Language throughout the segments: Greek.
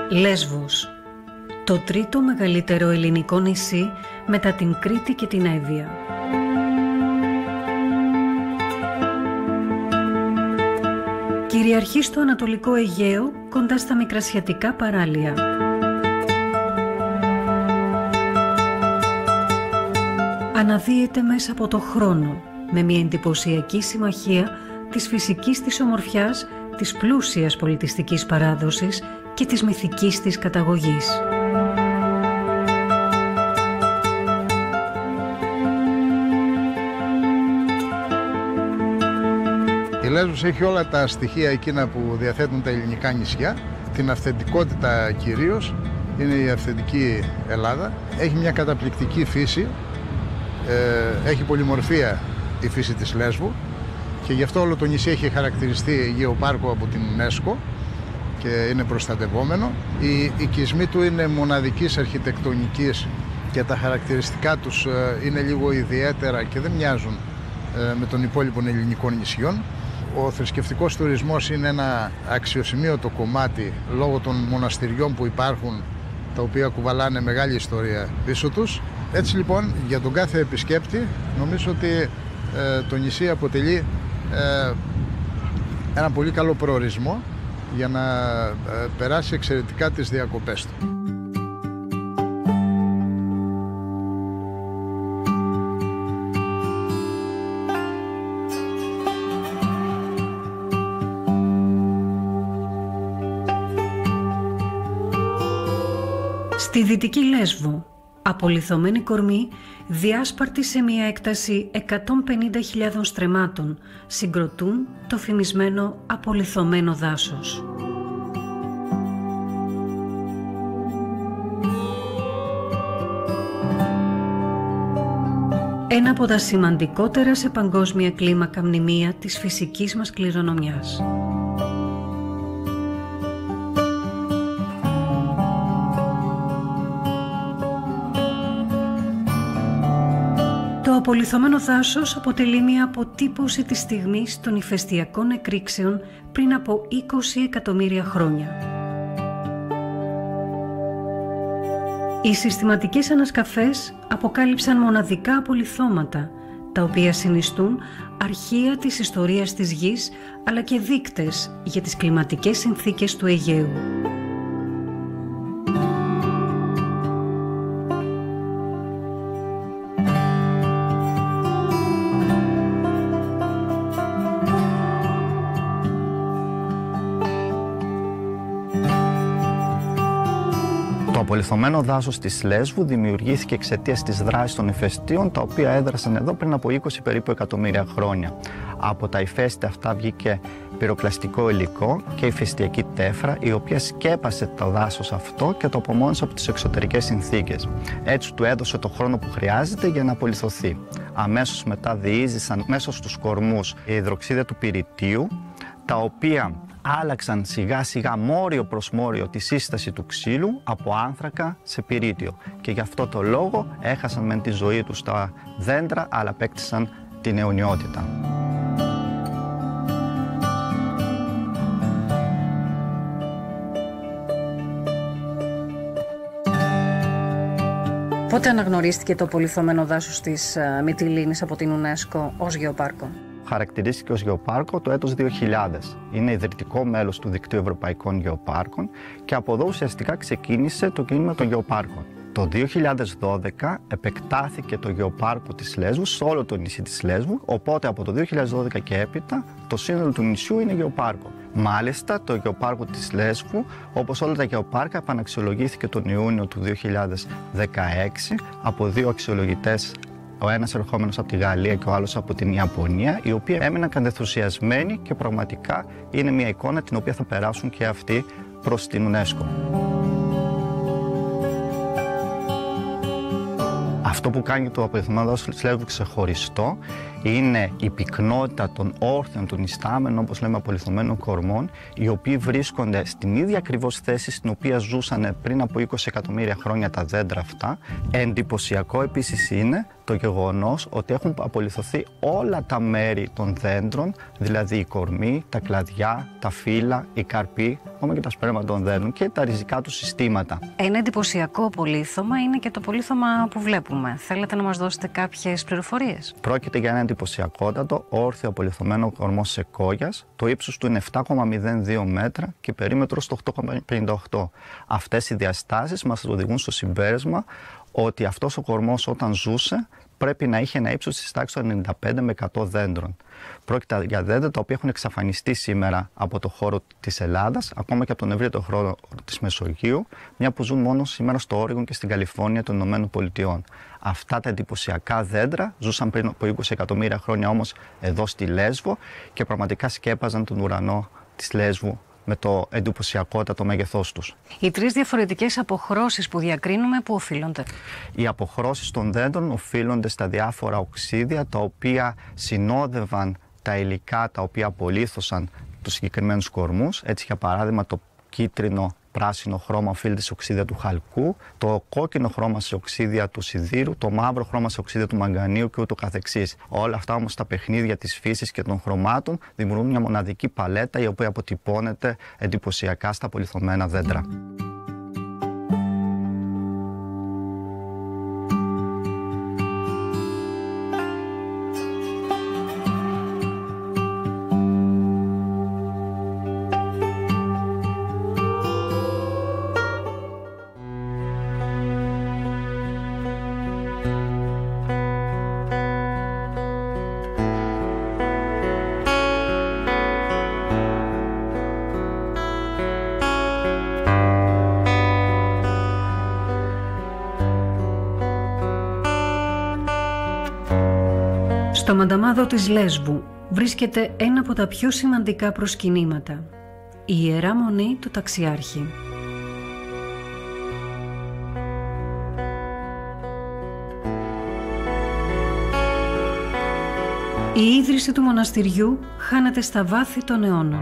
Λέσβος, το τρίτο μεγαλύτερο ελληνικό νησί μετά την Κρήτη και την Εύβοια. Κυριαρχεί στο Ανατολικό Αιγαίο, κοντά στα Μικρασιατικά παράλια. Αναδύεται μέσα από το χρόνο, με μια εντυπωσιακή συμμαχία της φυσικής της ομορφιάς, της πλούσιας πολιτιστικής παράδοσης και της μυθικής της καταγωγής. Η Λέσβος έχει όλα τα στοιχεία εκείνα που διαθέτουν τα ελληνικά νησιά, την αυθεντικότητα κυρίως, είναι η αυθεντική Ελλάδα. Έχει μια καταπληκτική φύση, έχει πολυμορφία η φύση της Λέσβου και γι' αυτό όλο το νησί έχει χαρακτηριστεί γεωπάρκο από την UNESCO και είναι προστατευόμενο. Οι οικισμοί του είναι μοναδικής αρχιτεκτονικής και τα χαρακτηριστικά τους είναι λίγο ιδιαίτερα και δεν μοιάζουν με των υπόλοιπων ελληνικών νησιών. Ο θρησκευτικός τουρισμός είναι ένα αξιοσημείωτο κομμάτι λόγω των μοναστηριών που υπάρχουν, τα οποία κουβαλάνε μεγάλη ιστορία πίσω τους. Έτσι λοιπόν, για τον κάθε επισκέπτη, νομίζω ότι το νησί αποτελεί ένα πολύ καλό προορισμό για να περάσει εξαιρετικά τις διακοπές του. Στη Δυτική Λέσβο, απολιθωμένη κορμή, διάσπαρτη σε μια έκταση 150.000 στρεμμάτων, συγκροτούν το φημισμένο απολιθωμένο δάσος. Ένα από τα σημαντικότερα σε παγκόσμια κλίμακα μνημεία της φυσικής μας κληρονομιάς. Το απολιθωμένο δάσος αποτελεί μια αποτύπωση της στιγμής των ηφαιστειακών εκρήξεων πριν από 20 εκατομμύρια χρόνια. Οι συστηματικές ανασκαφές αποκάλυψαν μοναδικά απολιθώματα, τα οποία συνιστούν αρχεία της ιστορίας της γης, αλλά και δείκτες για τις κλιματικές συνθήκες του Αιγαίου. Το απολιθωμένο δάσος της Λέσβου δημιουργήθηκε εξαιτίας της δράσης των ηφαιστείων, τα οποία έδρασαν εδώ πριν από 20 περίπου εκατομμύρια χρόνια. Από τα ηφαίστεια αυτά βγήκε πυροκλαστικό υλικό και ηφαιστειακή τέφρα, η οποία σκέπασε το δάσος αυτό και το απομόνωσε από τις εξωτερικές συνθήκες. Έτσι του έδωσε το χρόνο που χρειάζεται για να απολιθωθεί. Αμέσως μετά διείζησαν μέσα στους κορμούς η υδροξίδα του πυρητίου, τα οποία άλλαξαν σιγά σιγά μόριο προς μόριο τη σύσταση του ξύλου από άνθρακα σε πυρίτιο και γι' αυτό το λόγο έχασαν μεν τη ζωή τους τα δέντρα, αλλά απέκτησαν την αιωνιότητα. Πότε αναγνωρίστηκε το απολιθωμένο δάσος της Μυτιλήνης από την UNESCO ως γεωπάρκο? Χαρακτηρίστηκε ως γεωπάρκο το έτος 2000. Είναι ιδρυτικό μέλος του Δικτύου Ευρωπαϊκών Γεωπάρκων και από εδώ ουσιαστικά ξεκίνησε το κίνημα των γεωπάρκων. Το 2012 επεκτάθηκε το γεωπάρκο της Λέσβου σε όλο το νησί της Λέσβου, οπότε από το 2012 και έπειτα το σύνολο του νησιού είναι γεωπάρκο. Μάλιστα, το γεωπάρκο της Λέσβου, όπως όλα τα γεωπάρκα, επαναξιολογήθηκε τον Ιούνιο του 2016 από δύο αξιολογητές, ο ένας ερχόμενος από τη Γαλλία και ο άλλος από την Ιαπωνία, οι οποίοι έμειναν κατενθουσιασμένοι και πραγματικά είναι μια εικόνα την οποία θα περάσουν και αυτοί προς την UNESCO. Αυτό που κάνει το απολιθωμένο δάσος της Λέσβου ξεχωριστό είναι η πυκνότητα των όρθιων, των ιστάμενων, όπως λέμε, απολιθωμένων κορμών, οι οποίοι βρίσκονται στην ίδια ακριβώς θέση στην οποία ζούσαν πριν από 20 εκατομμύρια χρόνια τα δέντρα αυτά. Εντυπωσιακό επίσης είναι το γεγονός ότι έχουν απολιθωθεί όλα τα μέρη των δέντρων, δηλαδή η κορμή, τα κλαδιά, τα φύλλα, οι καρποί, ακόμα και τα σπέρματα των δέντρων και τα ριζικά του συστήματα. Ένα εντυπωσιακό απολίθωμα είναι και το απολίθωμα που βλέπουμε. Θέλετε να μας δώσετε κάποιες πληροφορίες? Πρόκειται για ένα εντυπωσιακότατο όρθιο απολιθωμένο κορμό σεκόγιας. Το ύψος του είναι 7,02 μέτρα και περίμετρος το 8,58. Αυτές οι διαστάσεις μας οδηγούν στο συμπέρασμα ότι αυτός ο κορμός όταν ζούσε πρέπει να είχε ένα ύψος της τάξης των 95 με 100 δέντρων. Πρόκειται για δέντρα τα οποία έχουν εξαφανιστεί σήμερα από το χώρο της Ελλάδας, ακόμα και από τον ευρύτερο χώρο της Μεσογείου, μια που ζουν μόνο σήμερα στο Όρεγον και στην Καλιφόρνια των Ηνωμένων Πολιτειών. Αυτά τα εντυπωσιακά δέντρα ζούσαν πριν από 20 εκατομμύρια χρόνια όμως εδώ στη Λέσβο και πραγματικά σκέπαζαν τον ουρανό της Λέσβου με το εντυπωσιακότατο μέγεθός τους. Οι τρεις διαφορετικές αποχρώσεις που διακρίνουμε, πού οφείλονται? Οι αποχρώσεις των δέντρων οφείλονται στα διάφορα οξύδια τα οποία συνόδευαν τα υλικά τα οποία απολύθωσαν τους συγκεκριμένους κορμούς. Έτσι, για παράδειγμα, το κίτρινο πράσινο χρώμα οφείλεται σε οξύδια του χαλκού, το κόκκινο χρώμα σε οξύδια του σιδήρου, το μαύρο χρώμα σε οξύδια του μαγκανίου και ούτω καθεξής. Όλα αυτά όμως τα παιχνίδια της φύσης και των χρωμάτων δημιουργούν μια μοναδική παλέτα η οποία αποτυπώνεται εντυπωσιακά στα απολιθωμένα δέντρα. Στο Μανταμάδο της Λέσβου βρίσκεται ένα από τα πιο σημαντικά προσκυνήματα, η Ιερά Μονή του Ταξιάρχη. Η ίδρυση του μοναστηριού χάνεται στα βάθη των αιώνων.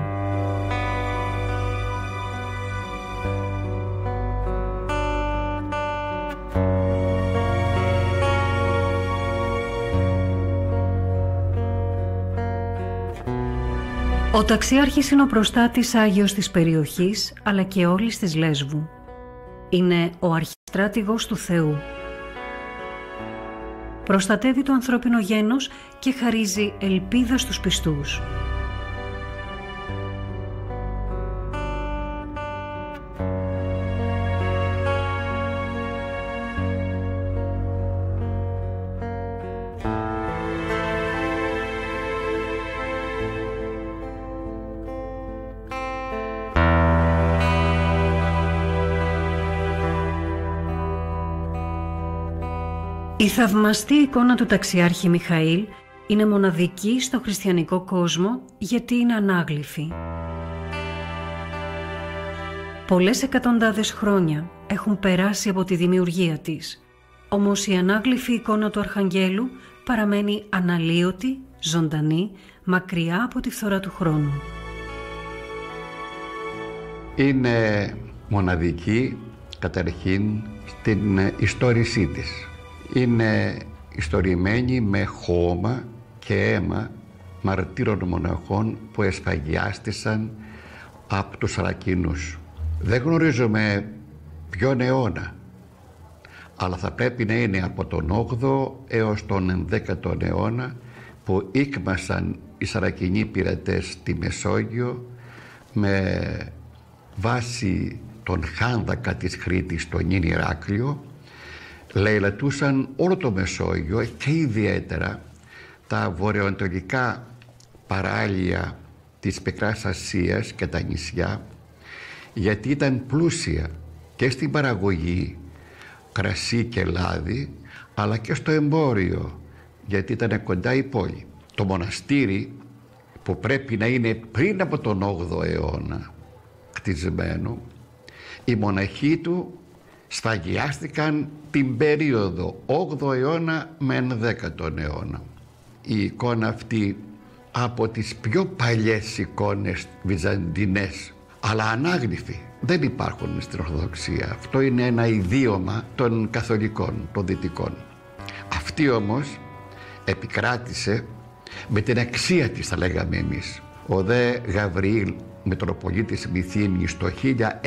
Ο Ταξιάρχης είναι ο προστάτης Άγιος της περιοχής, αλλά και όλης της Λέσβου. Είναι ο αρχιστράτηγος του Θεού. Προστατεύει το ανθρώπινο γένος και χαρίζει ελπίδα στους πιστούς. Η θαυμαστή εικόνα του Ταξιάρχη Μιχαήλ είναι μοναδική στο χριστιανικό κόσμο γιατί είναι ανάγλυφη. Πολλές εκατοντάδες χρόνια έχουν περάσει από τη δημιουργία της, όμως η ανάγλυφη εικόνα του Αρχαγγέλου παραμένει αναλύωτη, ζωντανή, μακριά από τη φθορά του χρόνου. Είναι μοναδική καταρχήν στην ιστορήσή της. Είναι ιστορημένη με χώμα και αίμα μαρτύρων μοναχών που εσφαγιάστησαν από τους Σαρακινούς. Δεν γνωρίζουμε ποιον αιώνα, αλλά θα πρέπει να είναι από τον 8ο έως τον 11ο αιώνα που ήκμασαν οι Σαρακινοί πειρατές στη Μεσόγειο με βάση τον Χάνδακα της Κρήτης, τον νυν Ηράκλειο, λαιλατούσαν όλο το Μεσόγειο και ιδιαίτερα τα βορειοανατολικά παράλια της Πικράς Ασίας και τα νησιά, γιατί ήταν πλούσια και στην παραγωγή κρασί και λάδι, αλλά και στο εμπόριο, γιατί ήταν κοντά η πόλη. Το μοναστήρι, που πρέπει να είναι πριν από τον 8ο αιώνα κτισμένο, οι μοναχοί του σφαγιάστηκαν την περίοδο 8ο αιώνα με 11ο αιώνα. Η εικόνα αυτή από τις πιο παλιές εικόνες βυζαντινές, αλλά ανάγλυφοι, δεν υπάρχουν στην Ορθοδοξία. Αυτό είναι ένα ιδίωμα των καθολικών, των δυτικών. Αυτή Αυτή όμως επικράτησε με την αξία της, θα λέγαμε εμείς. Ο δε Γαβριήλ, Μητροπολίτης Μυθύμνης, το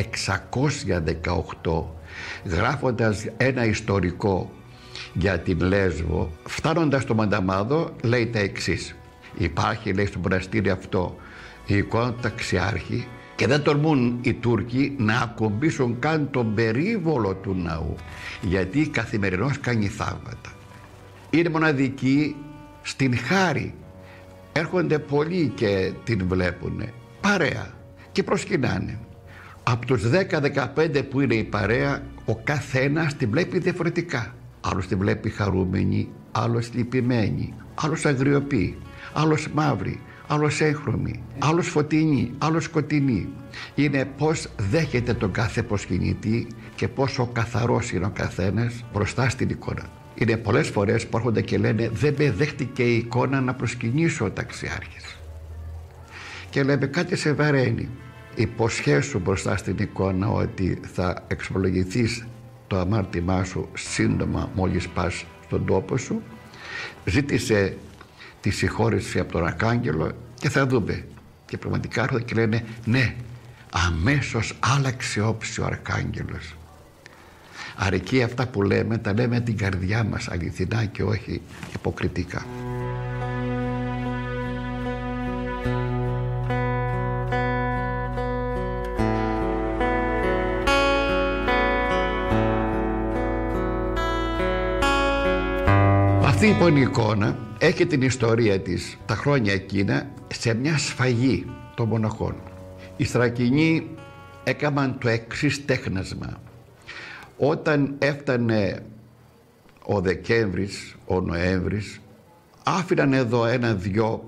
1618, γράφοντας ένα ιστορικό για την Λέσβο, φτάνοντας στο Μανταμάδο, λέει τα εξής: υπάρχει, λέει, στο μοναστήρι αυτό η εικόνα του ταξιάρχη και δεν τολμούν οι Τούρκοι να ακουμπήσουν καν τον περίβολο του ναού, γιατί καθημερινώς κάνει θαύματα. Είναι μοναδική στην Χάρη. Έρχονται πολλοί και την βλέπουνε παρέα και προσκυνάνε. Από τους 10-15 που είναι η παρέα, ο καθένας την βλέπει διαφορετικά. Άλλος την βλέπει χαρούμενη, άλλος λυπημένη, άλλος αγριοπή, άλλος μαύρη, άλλος έγχρωμη, άλλος φωτεινή, άλλος σκοτεινή. Είναι πώς δέχεται τον κάθε προσκυνητή και πόσο καθαρός είναι ο καθένας μπροστά στην εικόνα. Είναι πολλές φορές που έρχονται και λένε δεν με δέχτηκε η εικόνα να προσκυνήσω ο ταξιάρχης. Και λέμε κάτι σε βαραίνει. Υποσχέσου μπροστά στην εικόνα ότι θα εξομολογηθείς το αμάρτημά σου σύντομα μόλις πας στον τόπο σου. Ζήτησε τη συγχώρεση από τον Αρχάγγελο και θα δούμε. Και πραγματικά έρχονται και λένε ναι, αμέσως άλλαξε όψη ο Αρχάγγελος. Αρκεί αυτά που λέμε, τα λέμε την καρδιά μας αληθινά και όχι υποκριτικά. Αυτή λοιπόν η εικόνα έχει την ιστορία της τα χρόνια εκείνα σε μια σφαγή των μοναχών. Οι Θρακινοί έκαναν το εξής τέχνασμα. Όταν έφτανε ο Δεκέμβρης, ο Νοέμβρης, άφηναν εδώ ένα-δυο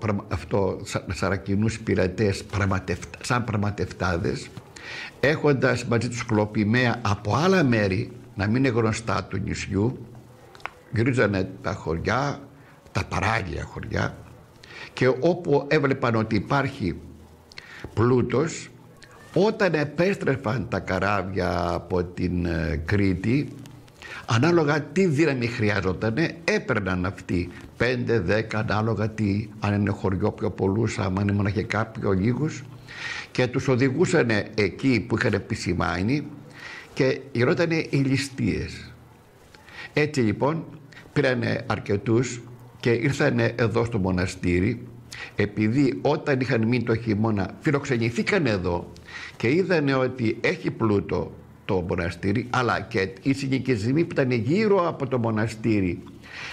Σαρακινούς πειρατές σαν πραγματευτάδες, έχοντας μαζί τους κλοπημαία από άλλα μέρη, να μην είναι γνωστά του νησιού, γυρίζανε τα χωριά, τα παράλια χωριά, και όπου έβλεπαν ότι υπάρχει πλούτος, όταν επέστρεφαν τα καράβια από την Κρήτη, ανάλογα τι δύναμη χρειάζονταν, έπαιρναν αυτοί 5-10 ανάλογα τι, αν είναι χωριό πιο πολλούς, αν είναι μοναχικά πιο λίγους, και τους οδηγούσαν εκεί που είχαν επισημάνει και γινότανε οι ληστείες. Έτσι λοιπόν πήρανε αρκετούς και ήρθαν εδώ στο μοναστήρι, επειδή όταν είχαν μείνει το χειμώνα φιλοξενηθήκαν εδώ και είδανε ότι έχει πλούτο το μοναστήρι, αλλά και οι συνοικισμοί που ήταν γύρω από το μοναστήρι,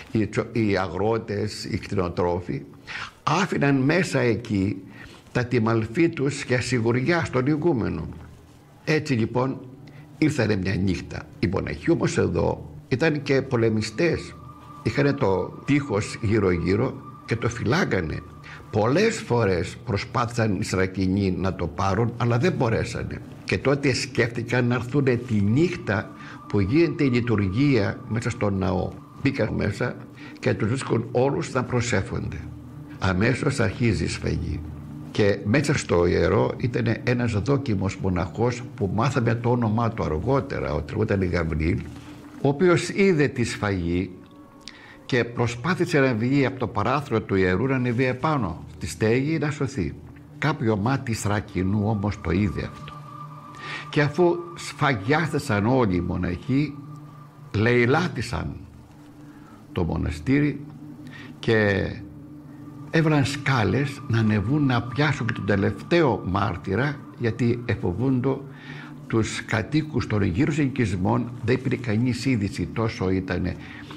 οι αγρότες, οι κτηνοτρόφοι, άφηναν μέσα εκεί τα τιμαλφή τους για σιγουριά στον ηγούμενο. Έτσι λοιπόν ήρθανε μια νύχτα. Οι μοναχοί όμως εδώ ήταν και πολεμιστές, είχαν το τείχος γύρω γύρω και το φυλάγανε. Πολλές φορές προσπάθησαν οι Σρακινοί να το πάρουν, αλλά δεν μπορέσανε. Και τότε σκέφτηκαν να έρθουν τη νύχτα που γίνεται η λειτουργία μέσα στον ναό. Μπήκαν μέσα και τους βρίσκουν όλους να προσεύχονται. Αμέσως αρχίζει η σφαγή. Και μέσα στο ιερό ήταν ένας δόκιμος μοναχός που μάθαμε το όνομά του αργότερα, ότι ήταν Γαβριήλ, ο οποίος είδε τη σφαγή και προσπάθησε να βγει από το παράθυρο του ιερού, να ανεβεί επάνω στη στέγη να σωθεί. Κάποιο μάτι Θρακινού όμως το είδε αυτό. Και αφού σφαγιάστησαν όλοι οι μοναχοί, λαιλάτισαν το μοναστήρι και έβαλαν σκάλες να ανεβούν να πιάσουν και τον τελευταίο μάρτυρα, γιατί εφοβούνται τους κατοίκους των γύρω συνοικισμών. Δεν υπήρχε κανείς είδηση, τόσο ήταν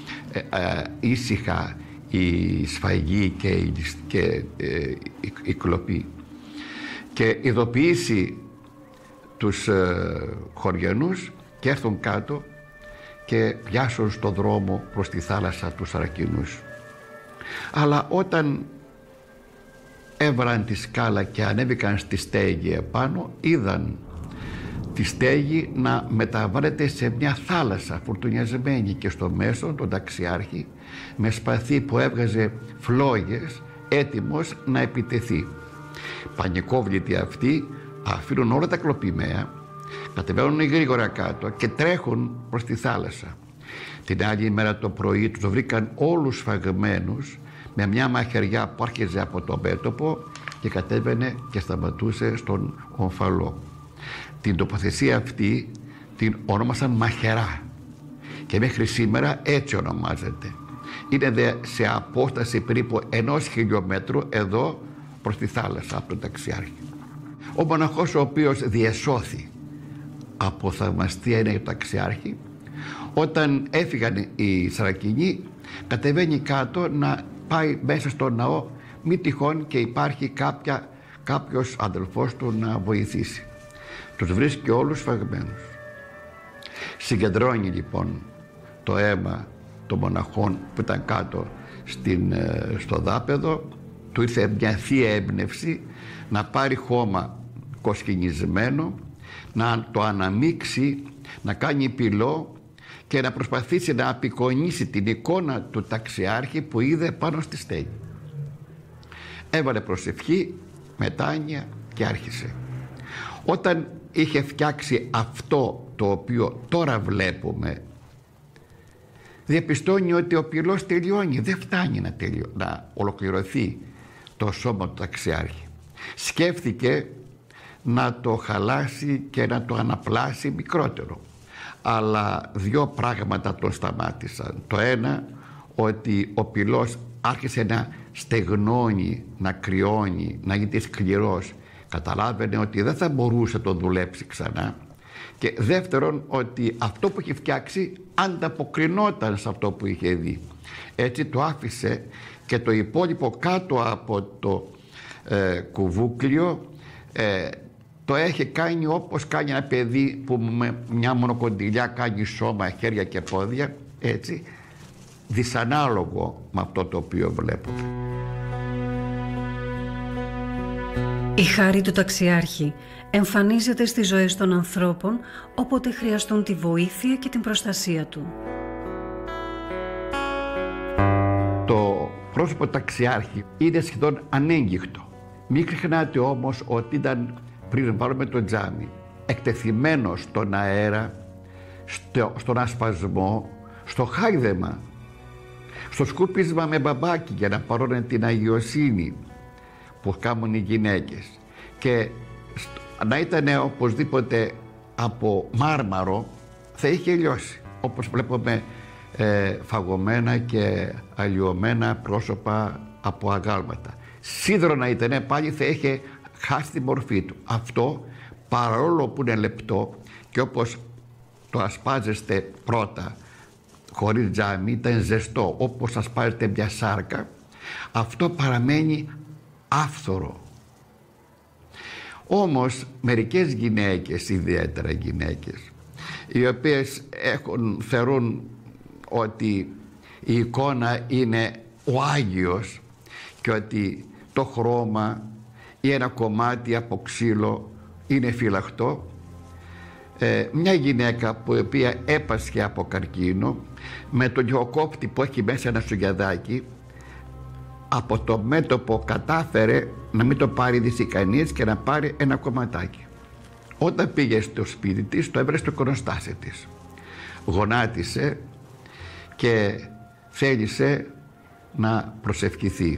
ήσυχα η σφαγή και η κλοπή. Και ειδοποιήσει τους χωριανούς και έρθουν κάτω και πιάσουν στο δρόμο προς τη θάλασσα τους Σαρακινούς. Αλλά όταν έβραν τη σκάλα και ανέβηκαν στη στέγη επάνω, είδαν τη στέγη να μεταβάλλεται σε μια θάλασσα φουρτουνιασμένη και στο μέσο τον ταξιάρχη με σπαθί που έβγαζε φλόγες, έτοιμος να επιτεθεί. Πανικόβλητοι αυτοί αφήνουν όλα τα κλοπημαία, κατεβαίνουν γρήγορα κάτω και τρέχουν προς τη θάλασσα. Την άλλη μέρα το πρωί τους βρήκαν όλους σφαγμένους με μια μαχαιριά που άρχιζε από το μέτωπο και κατέβαινε και σταματούσε στον ομφαλό. Την τοποθεσία αυτή την ονόμασαν μαχαιρά και μέχρι σήμερα έτσι ονομάζεται. Είναι σε απόσταση περίπου 1 χιλιόμετρου εδώ προς τη θάλασσα από τον Ταξιάρχη. Ο μοναχός ο οποίος διεσώθη από θαυμαστία είναι ο Ταξιάρχη, όταν έφυγαν οι Σαρακινοί κατεβαίνει κάτω να πάει μέσα στο ναό, μη τυχόν και υπάρχει κάποιος αδελφός του να βοηθήσει. Τους βρίσκει όλους σφαγμένους. Συγκεντρώνει λοιπόν το αίμα των μοναχών που ήταν κάτω στο δάπεδο, του ήρθε μια θεία έμπνευση να πάρει χώμα κοσκινισμένο, να το αναμίξει, να κάνει πυλό και να προσπαθήσει να απεικονίσει την εικόνα του Ταξιάρχη που είδε πάνω στη στέγη. Έβαλε προσευχή, μετάνοια και άρχισε. Όταν είχε φτιάξει αυτό το οποίο τώρα βλέπουμε, διαπιστώνει ότι ο πυλός τελειώνει, δεν φτάνει να ολοκληρωθεί το σώμα του Ταξιάρχη. Σκέφτηκε να το χαλάσει και να το αναπλάσει μικρότερο, αλλά 2 πράγματα τον σταμάτησαν. Το ένα, ότι ο πυλός άρχισε να στεγνώνει, να κρυώνει, να γίνεται σκληρός. Καταλάβαινε ότι δεν θα μπορούσε να το δουλέψει ξανά. Και δεύτερον, ότι αυτό που είχε φτιάξει ανταποκρινόταν σε αυτό που είχε δει. Έτσι το άφησε και το υπόλοιπο κάτω από το κουβούκλιο το έχει κάνει όπως κάνει ένα παιδί που με μια μονοκοντιλιά κάνει σώμα, χέρια και πόδια, έτσι, δυσανάλογο με αυτό το οποίο βλέπουμε. Η χάρη του Ταξιάρχη εμφανίζεται στις ζωές των ανθρώπων όποτε χρειαστούν τη βοήθεια και την προστασία του. Το πρόσωπο Ταξιάρχη είναι σχεδόν ανέγγιχτο. Μην ξεχνάτε όμως ότι ήταν, πριν βάλουμε το τζάμι, εκτεθειμένος στον αέρα, στον ασπασμό, στο χάιδεμα, στο σκούπισμα με μπαμπάκι για να παρώνε την αγιοσύνη που κάνουν οι γυναίκες, και να ήταν οπωσδήποτε από μάρμαρο θα είχε λιώσει, όπως βλέπουμε φαγωμένα και αλλοιωμένα πρόσωπα από αγάλματα. Σίδερο να ήταν πάλι θα είχε χάσει τη μορφή του. Αυτό, παρόλο που είναι λεπτό και όπως το ασπάζεστε πρώτα χωρίς τζάμι, ήταν ζεστό όπως ασπάζεται μια σάρκα, αυτό παραμένει άφθορο. Όμως μερικές γυναίκες, ιδιαίτερα γυναίκες, οι οποίες θεωρούν ότι η εικόνα είναι ο Άγιος και ότι το χρώμα ή ένα κομμάτι από ξύλο είναι φυλαχτό, μια γυναίκα που η οποία έπασχε από καρκίνο, με τον γεωκόπτη που έχει μέσα ένα σουγιαδάκι, από το μέτωπο κατάφερε να μην το πάρει δύση κανείς και να πάρει ένα κομματάκι. Όταν πήγε στο σπίτι της, το έβρε στο εικονοστάσι της. Γονάτισε και θέλησε να προσευχηθεί.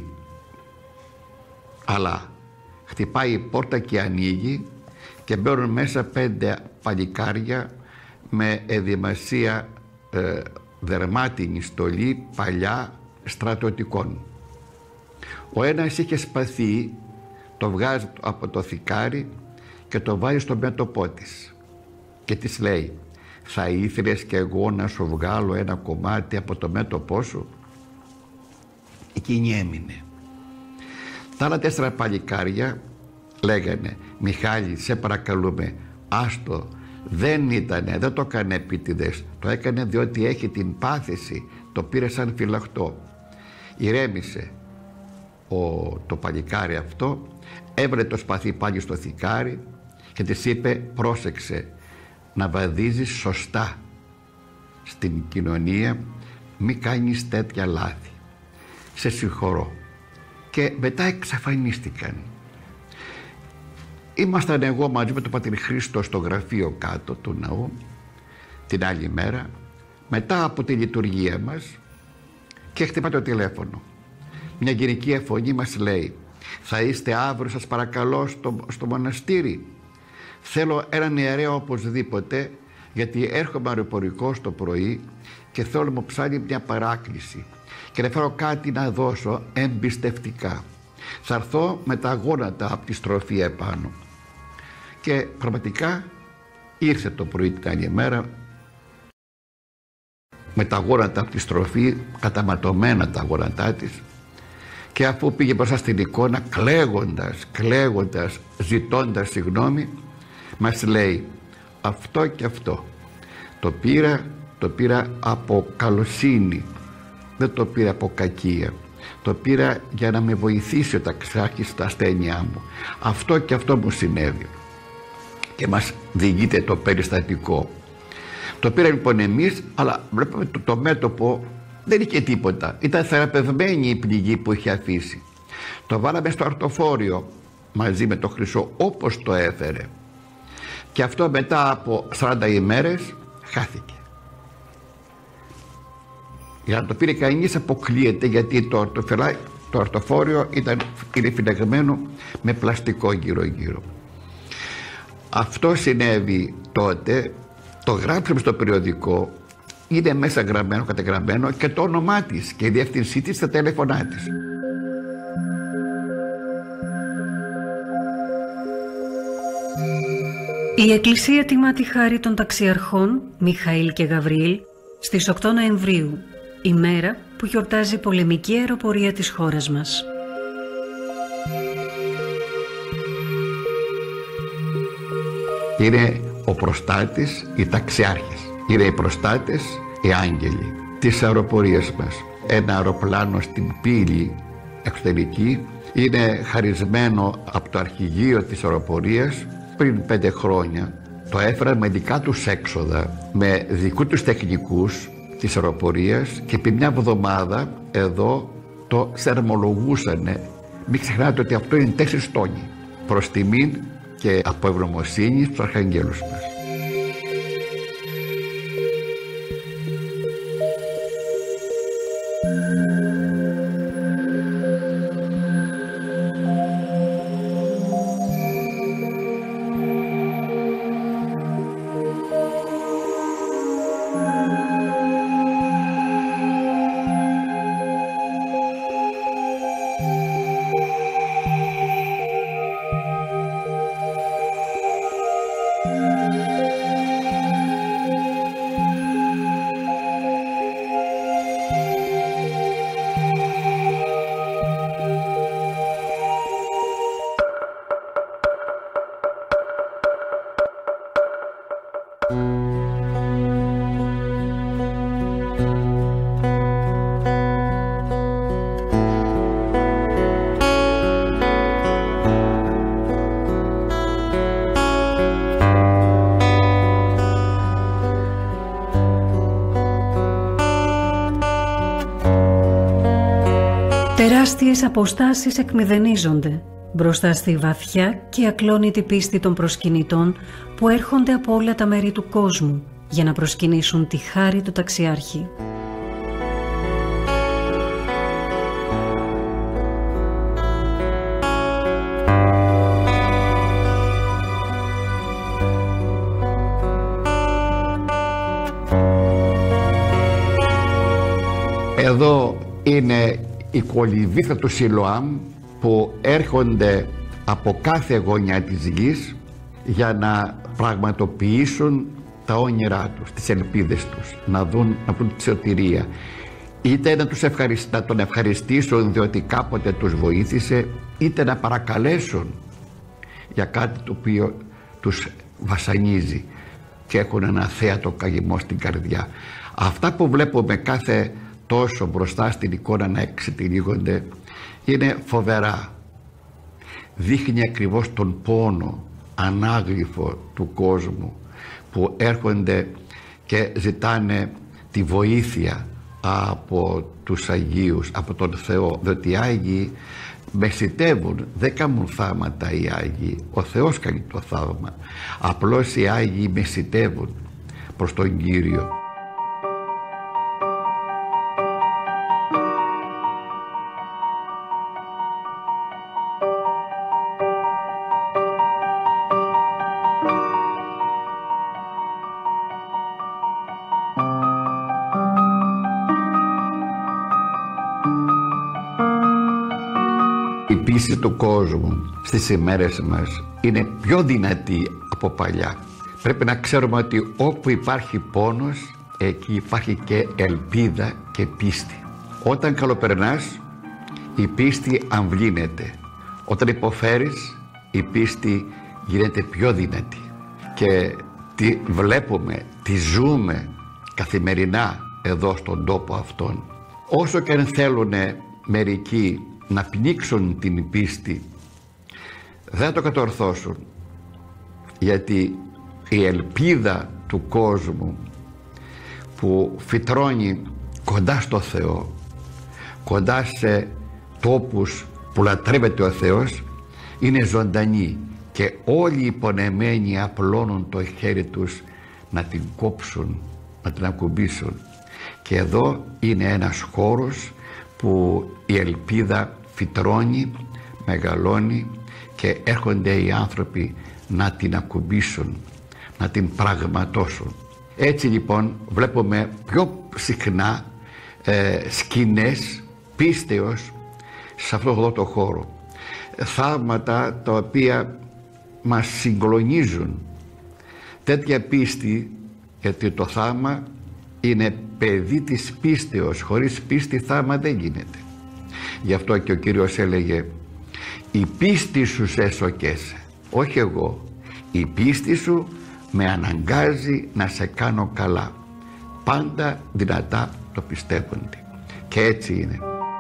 Αλλά χτυπάει η πόρτα και ανοίγει και μπαίνουν μέσα 5 παλικάρια με εδημασία δερμάτινη στολή παλιά στρατιωτικών. Ο ένας είχε σπαθεί, το βγάζει από το θικάρι και το βάζει στο μέτωπό της και της λέει: θα ήθελες και εγώ να σου βγάλω ένα κομμάτι από το μέτωπό σου? Εκείνη έμεινε. Τα άλλα 4 παλικάρια λέγανε: Μιχάλη, σε παρακαλούμε, άστο, δεν το έκανε επίτηδες, το έκανε διότι έχει την πάθηση, το πήρε σαν φυλαχτό. Ηρέμησε το παλικάρι αυτό, έβαλε το σπαθί πάλι στο θικάρι και της είπε: πρόσεξε να βαδίζεις σωστά στην κοινωνία, μη κάνεις τέτοια λάθη, σε συγχωρώ. Και μετά εξαφανίστηκαν. Ήμασταν εγώ μαζί με τον πατήρ Χρήστο στο γραφείο κάτω του ναού την άλλη μέρα, μετά από τη λειτουργία μας και χτυπά το τηλέφωνο. Μια γυναικεία φωνή μας λέει: θα είστε αύριο σας παρακαλώ στο μοναστήρι? Θέλω έναν ιερέα οπωσδήποτε, γιατί έρχομαι αεροπορικός το πρωί και θέλω να μου ψάλει μια παράκληση και να φέρω κάτι να δώσω εμπιστευτικά. Θα έρθω με τα γόνατα από τη στροφή επάνω. Και πραγματικά ήρθε το πρωί την άλλη μέρα με τα γόνατα από τη στροφή, καταματωμένα τα γόνατά της, και αφού πήγε μπροστά στην εικόνα κλαίγοντας, ζητώντας συγγνώμη, μας λέει: αυτό και αυτό το πήρα από καλοσύνη, δεν το πήρα από κακία, το πήρα για να με βοηθήσει ο ταξιάρχης στα ασθένειά μου, αυτό και αυτό μου συνέβη. Και μας διηγείται το περιστατικό. Το πήρα λοιπόν εμείς, αλλά βλέπουμε το μέτωπο δεν είχε τίποτα, ήταν θεραπευμένη η πληγή που είχε αφήσει. Το βάλαμε στο αρτοφόριο μαζί με το χρυσό όπως το έφερε, και αυτό μετά από 40 ημέρες χάθηκε. Για να το πήρε κανείς αποκλείεται, γιατί το αρτοφόριο είναι φυλαγμένο με πλαστικό γύρω-γύρω. Αυτό συνέβη τότε, το γράψαμε στο περιοδικό, είναι μέσα γραμμένο, καταγραμμένο, και το όνομά της και η διεύθυνσή της στα τηλέφωνά της. Η Εκκλησία τιμά τη χάρη των ταξιαρχών Μιχαήλ και Γαβριήλ στις 8 Νοεμβρίου, ημέρα που γιορτάζει η πολεμική αεροπορία της χώρας μας. Είναι ο προστάτης, οι ταξιάρχες. Είναι οι προστάτες, οι άγγελοι της αεροπορίας μας. Ένα αεροπλάνο στην πύλη εξωτερική είναι χαρισμένο από το αρχηγείο της αεροπορίας πριν 5 χρόνια. Το έφεραν με δικά τους έξοδα, με δικούς τους τεχνικούς της αεροπορίας, και επί μια εβδομάδα εδώ το θερμολογούσανε. Μην ξεχνάτε ότι αυτό είναι 4 τόνοι, προς τιμήν και από ευγνωμοσύνη στους αρχαγγέλους μας. Τεράστιες αποστάσεις εκμηδενίζονται μπροστά στη βαθιά και ακλόνητη πίστη των προσκυνητών που έρχονται από όλα τα μέρη του κόσμου για να προσκυνήσουν τη χάρη του ταξιάρχη. Εδώ είναι η κολυμβήθα του Σιλοάμ που έρχονται από κάθε γωνιά της γης για να πραγματοποιήσουν τα όνειρά τους, τις ελπίδες τους, να δουν τη σωτηρία. Είτε να τον ευχαριστήσουν διότι κάποτε τους βοήθησε, είτε να παρακαλέσουν για κάτι το οποίο τους βασανίζει και έχουν ένα θέατο καημό στην καρδιά. Αυτά που βλέπουμε κάθε τόσο μπροστά στην εικόνα να εξετυλίγονται είναι φοβερά. Δείχνει ακριβώς τον πόνο ανάγλυφο του κόσμου που έρχονται και ζητάνε τη βοήθεια από τους Αγίους, από τον Θεό, διότι οι Άγιοι μεσητεύουν, δεν κάνουν θαύματα οι Άγιοι, ο Θεός κάνει το θαύμα, απλώς οι Άγιοι μεσητεύουν προς τον Κύριο. Η πίστη του κόσμου στις ημέρες μας είναι πιο δυνατή από παλιά. Πρέπει να ξέρουμε ότι όπου υπάρχει πόνος, εκεί υπάρχει και ελπίδα και πίστη. Όταν καλοπερνάς, η πίστη αμβλύνεται. Όταν υποφέρεις, η πίστη γίνεται πιο δυνατή. Και τη βλέπουμε, τη ζούμε καθημερινά εδώ στον τόπο αυτόν. Όσο και αν θέλουν μερικοί να πνίξουν την πίστη, δεν το κατορθώσουν, γιατί η ελπίδα του κόσμου που φυτρώνει κοντά στο Θεό, κοντά σε τόπους που λατρεύεται ο Θεός, είναι ζωντανή και όλοι οι πονεμένοι απλώνουν το χέρι τους να την κόψουν, να την ακουμπήσουν. Και εδώ είναι ένας χώρος που η ελπίδα φυτρώνει, μεγαλώνει και έρχονται οι άνθρωποι να την ακουμπήσουν, να την πραγματώσουν. Έτσι λοιπόν βλέπουμε πιο συχνά σκηνές πίστεως σε αυτό εδώ το χώρο. Θαύματα τα οποία μας συγκλονίζουν. Τέτοια πίστη, γιατί το θαύμα είναι παιδί της πίστεως. Χωρίς πίστη θαύμα δεν γίνεται. Γι' αυτό και ο Κύριος έλεγε, η πίστη σου σε σοκέσε, όχι εγώ. Η πίστη σου με αναγκάζει να σε κάνω καλά. Πάντα δυνατά το πιστεύονται. Και έτσι είναι.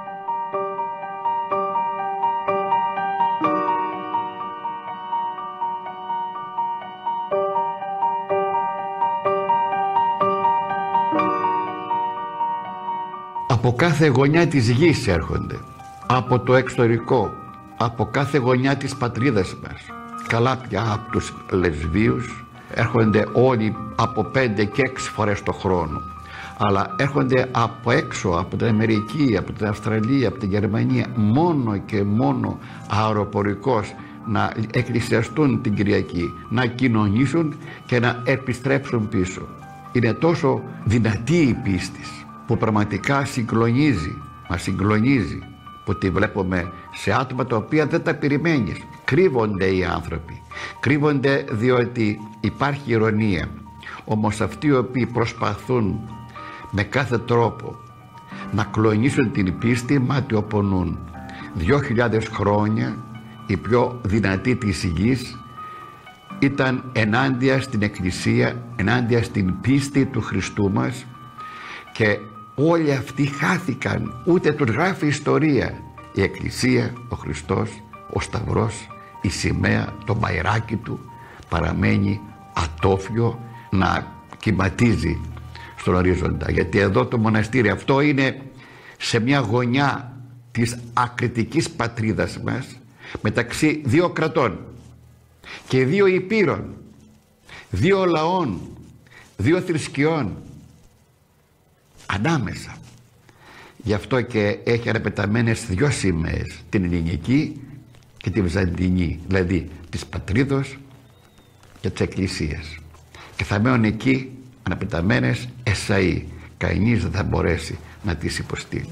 Από κάθε γωνιά της γης έρχονται, από το εξωτερικό, από κάθε γωνιά της πατρίδας μας. Καλά πια από τους λεσβίους έρχονται όλοι από 5 και 6 φορές το χρόνο, αλλά έρχονται από έξω, από την Αμερική, από την Αυστραλία, από την Γερμανία, μόνο και μόνο αεροπορικός, να εκκλησιαστούν την Κυριακή, να κοινωνήσουν και να επιστρέψουν πίσω. Είναι τόσο δυνατή η πίστη που πραγματικά συγκλονίζει, μας συγκλονίζει, που τη βλέπουμε σε άτομα τα οποία δεν τα περιμένεις. Κρύβονται οι άνθρωποι, κρύβονται διότι υπάρχει ηρωνία. Όμως αυτοί οι οποίοι προσπαθούν με κάθε τρόπο να κλονίσουν την πίστη, ματιοπονούν. 2.000 χρόνια η πιο δυνατή της γης ήταν ενάντια στην Εκκλησία, ενάντια στην πίστη του Χριστού μας, και όλοι αυτοί χάθηκαν. Ούτε τους γράφει ιστορία. Η Εκκλησία, ο Χριστός, ο Σταυρός, η σημαία, το μπαϊράκι του παραμένει ατόφιο να κυματίζει στον ορίζοντα. Γιατί εδώ το μοναστήρι αυτό είναι σε μια γωνιά της ακριτικής πατρίδας μας, μεταξύ 2 κρατών και 2 υπήρων, 2 λαών, 2 θρησκειών, ανάμεσα. Γι' αυτό και έχει αναπεταμένες 2 σημαίες, την ελληνική και τη βυζαντινή, δηλαδή της πατρίδος και της Εκκλησίας, και θα μένουν εκεί αναπεταμένες εσαΐ. Κανείς δεν θα μπορέσει να τις υποστεί.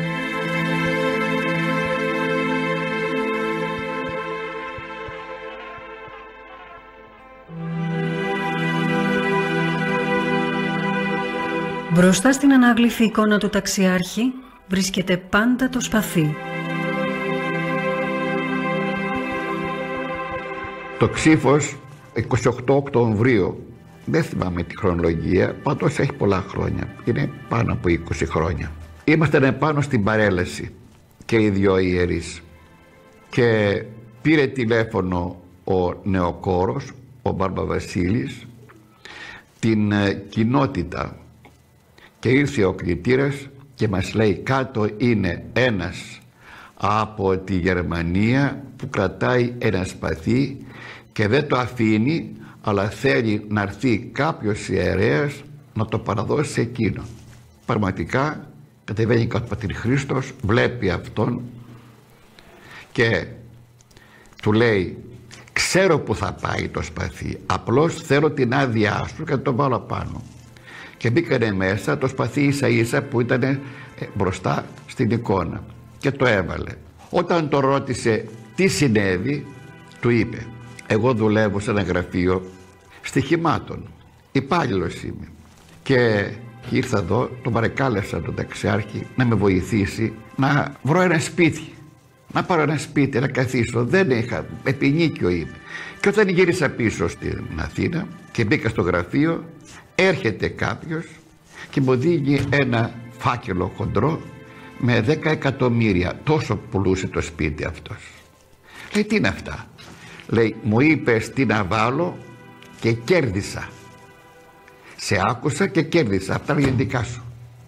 Μπροστά στην ανάγλυφη εικόνα του ταξιάρχη βρίσκεται πάντα το σπαθί. Το Ξύφος, 28 Οκτωβρίου, δεν θυμάμαι τη χρονολογία, πάντως έχει πολλά χρόνια, είναι πάνω από 20 χρόνια. Ήμασταν πάνω στην παρέλαση και οι 2 ιερείς, και πήρε τηλέφωνο ο νεοκόρος, ο Μπαρμπαβασίλης, την κοινότητα, και ήρθε ο κλητήρας και μας λέει, κάτω είναι ένας από τη Γερμανία που κρατάει ένα σπαθί και δεν το αφήνει, αλλά θέλει να έρθει κάποιος ιερέας να το παραδώσει σε εκείνο. Πραγματικά κατεβαίνει κάτω ο πατήρ Χρήστος, βλέπει αυτόν και του λέει, ξέρω που θα πάει το σπαθί, απλώς θέλω την άδειά σου και το βάλω πάνω. Και μπήκανε μέσα, το σπαθί ίσα ίσα που ήταν μπροστά στην εικόνα και το έβαλε. Όταν το ρώτησε τι συνέβη, του είπε: εγώ δουλεύω σε ένα γραφείο στοιχημάτων, υπάλληλος είμαι και ήρθα εδώ, τον παρεκάλεσα τον ταξιάρχη να με βοηθήσει να βρω ένα σπίτι, να πάρω ένα σπίτι, να καθίσω. Δεν είχα, επινίκιο είπε. Και όταν γύρισα πίσω στην Αθήνα και μπήκα στο γραφείο, έρχεται κάποιος και μου δίνει ένα φάκελο χοντρό με 10 εκατομμύρια. Τόσο πουλούσε το σπίτι αυτός. Λέει: τι είναι αυτά? Λέει: μου είπες τι να βάλω και κέρδισα. Σε άκουσα και κέρδισα. Αυτά είναι δικά σου.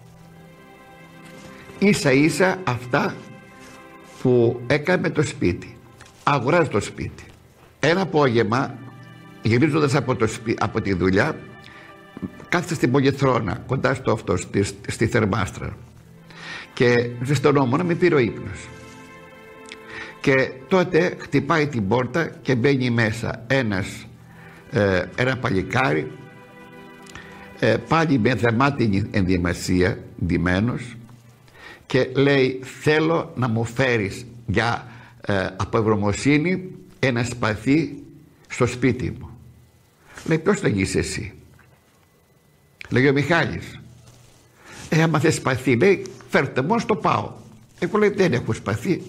Ίσα ίσα αυτά που έκανε το σπίτι. Αγοράζει το σπίτι. Ένα απόγευμα, γυρίζοντας από τη δουλειά, κάθεται στην Πολυθρόνα, κοντά στο αυτό, στη Θερμάστρα, και ζεστονόμουν να με πήρε ο ύπνος. Και τότε χτυπάει την πόρτα και μπαίνει μέσα ένα παλικάρι, πάλι με δερμάτινη ενδυμασία, ντυμένος, και λέει: θέλω να μου φέρεις από ευγνωμοσύνη ένα σπαθί στο σπίτι μου. Λέει: ποιος θα γίνεις εσύ? Λέει: ο Μιχάλης. Άμα θες σπαθί, λέει, φέρτε μόνο στο πάω. Εγώ, λέει, δεν έχω σπαθί.